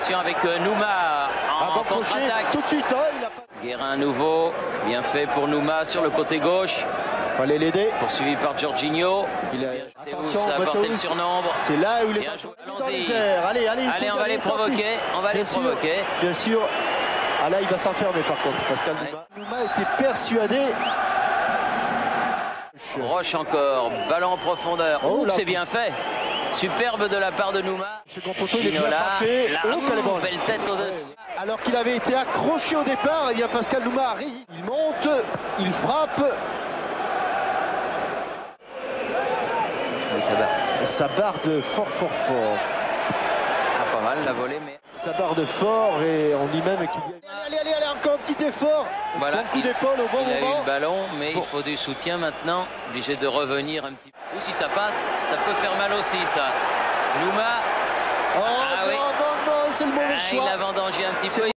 Attention avec Nouma en contre-attaque. Tout de suite, hein, il a pas... Guérin à nouveau, bien fait pour Nouma sur le côté gauche. Fallait l'aider. Poursuivi par Jorginho. Attention, ça a porté le surnombre. C'est là où il est Bien joué, dans les airs. Allez, on va les provoquer. On va les provoquer. Bien sûr. Ah là, il va s'enfermer par contre. Pascal Nouma était persuadé. Roche encore, ballon en profondeur. Oh, c'est bien fait. Superbe de la part de Nouma. Second poteau, il est bien frappé. Belle tête au-dessus. Alors qu'il avait été accroché au départ, et bien Pascal Nouma a résisté. Il monte, il frappe. Oui, ça barre. Ça barde fort. Ah, pas mal la volée, mais... Ça barde fort et on dit même qu'il y a... Allez, encore un petit effort. Voilà, bon coup d'épaule au bon moment. Il a eu le ballon, mais il faut du soutien maintenant. Obligé de revenir un petit peu. Ou si ça passe, ça peut faire mal aussi, ça. Nouma. Oh non, c'est le mauvais choix. Il a vendangé un petit peu.